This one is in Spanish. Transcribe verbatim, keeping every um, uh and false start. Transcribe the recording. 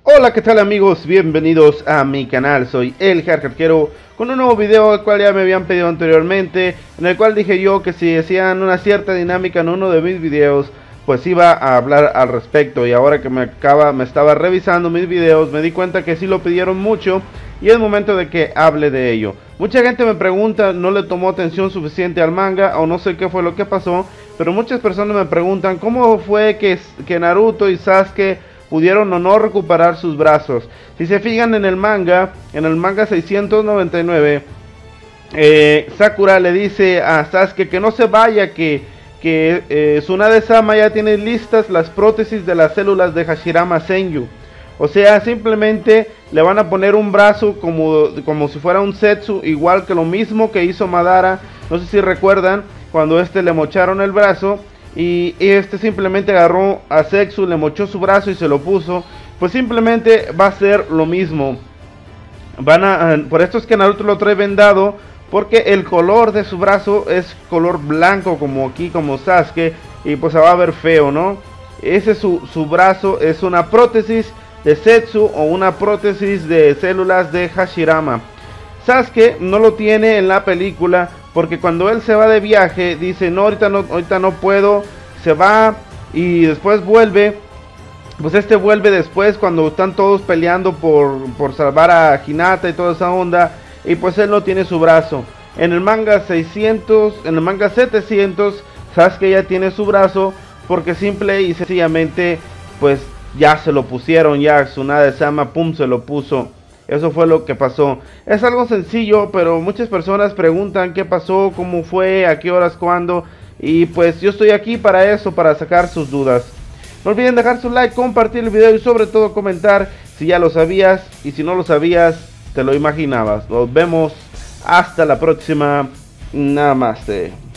Hola, ¿qué tal amigos? Bienvenidos a mi canal, soy el Arquero con un nuevo video el cual ya me habían pedido anteriormente, en el cual dije yo que si hacían una cierta dinámica en uno de mis videos, pues iba a hablar al respecto. Y ahora que me acaba, me estaba revisando mis videos, me di cuenta que sí lo pidieron mucho y es momento de que hable de ello. Mucha gente me pregunta, no le tomó atención suficiente al manga o no sé qué fue lo que pasó, pero muchas personas me preguntan cómo fue que, que Naruto y Sasuke pudieron o no recuperar sus brazos. Si se fijan en el manga, en el manga seiscientos noventa y nueve, eh, Sakura le dice a Sasuke que no se vaya, que, que eh, Tsunade-sama ya tiene listas las prótesis de las células de Hashirama Senju. O sea, simplemente le van a poner un brazo como, como si fuera un Zetsu, igual que lo mismo que hizo Madara. No sé si recuerdan cuando este le mocharon el brazo. Y este simplemente agarró a Zetsu, le mochó su brazo y se lo puso. Pues simplemente va a ser lo mismo. Van a, por esto es que Naruto lo trae vendado, porque el color de su brazo es color blanco, como aquí, como Sasuke. Y pues se va a ver feo, ¿no? Ese su, su brazo es una prótesis de Zetsu o una prótesis de células de Hashirama. Sasuke no lo tiene en la película, porque cuando él se va de viaje dice no, ahorita no, ahorita no puedo, se va y después vuelve. Pues este vuelve después cuando están todos peleando por, por salvar a Hinata y toda esa onda, y pues él no tiene su brazo. En el manga seiscientos, en el manga setecientos, Sasuke ya tiene su brazo, porque simple y sencillamente pues ya se lo pusieron, ya Tsunade-sama pum se lo puso. Eso fue lo que pasó. Es algo sencillo, pero muchas personas preguntan qué pasó, cómo fue, a qué horas, cuándo. Y pues yo estoy aquí para eso, para sacar sus dudas. No olviden dejar su like, compartir el video y sobre todo comentar si ya lo sabías. Y si no lo sabías, te lo imaginabas. Nos vemos hasta la próxima. Namaste.